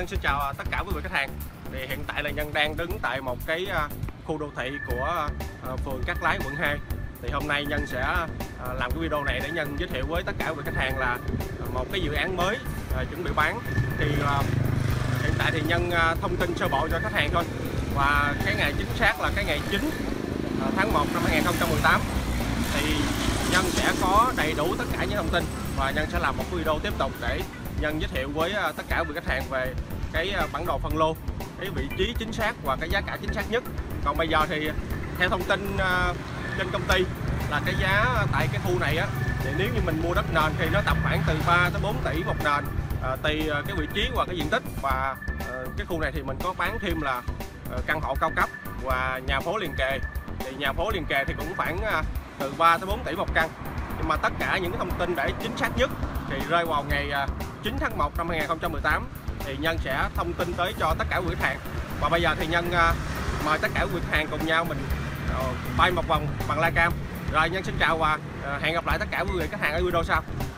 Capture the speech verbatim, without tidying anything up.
Nhân xin chào tất cả quý vị khách hàng. Thì hiện tại là Nhân đang đứng tại một cái khu đô thị của phường Cát Lái, quận hai. Thì hôm nay Nhân sẽ làm cái video này để Nhân giới thiệu với tất cả quý vị khách hàng là một cái dự án mới chuẩn bị bán. Thì hiện tại thì Nhân thông tin sơ bộ cho khách hàng thôi. Và cái ngày chính xác là cái ngày chín tháng một năm hai nghìn không trăm mười tám. Thì Nhân sẽ có đầy đủ tất cả những thông tin và Nhân sẽ làm một video tiếp tục để Nhân giới thiệu với tất cả quý vị khách hàng về cái bản đồ phân lô, cái vị trí chính xác và cái giá cả chính xác nhất. Còn bây giờ thì theo thông tin trên công ty là cái giá tại cái khu này á, thì nếu như mình mua đất nền thì nó tầm khoảng từ ba tới bốn tỷ một nền, à, tùy cái vị trí và cái diện tích. Và à, cái khu này thì mình có bán thêm là à, căn hộ cao cấp và nhà phố liền kề. Thì nhà phố liền kề thì cũng khoảng à, từ ba tới bốn tỷ một căn. Nhưng mà tất cả những cái thông tin để chính xác nhất thì rơi vào ngày à, chín tháng một năm hai nghìn không trăm mười tám thì Nhân sẽ thông tin tới cho tất cả quý khách hàng. Và bây giờ thì Nhân à, mời tất cả quý khách hàng cùng nhau mình uh, bay một vòng bằng live cam. Rồi Nhân xin chào và uh, hẹn gặp lại tất cả quý vị khách hàng ở video sau.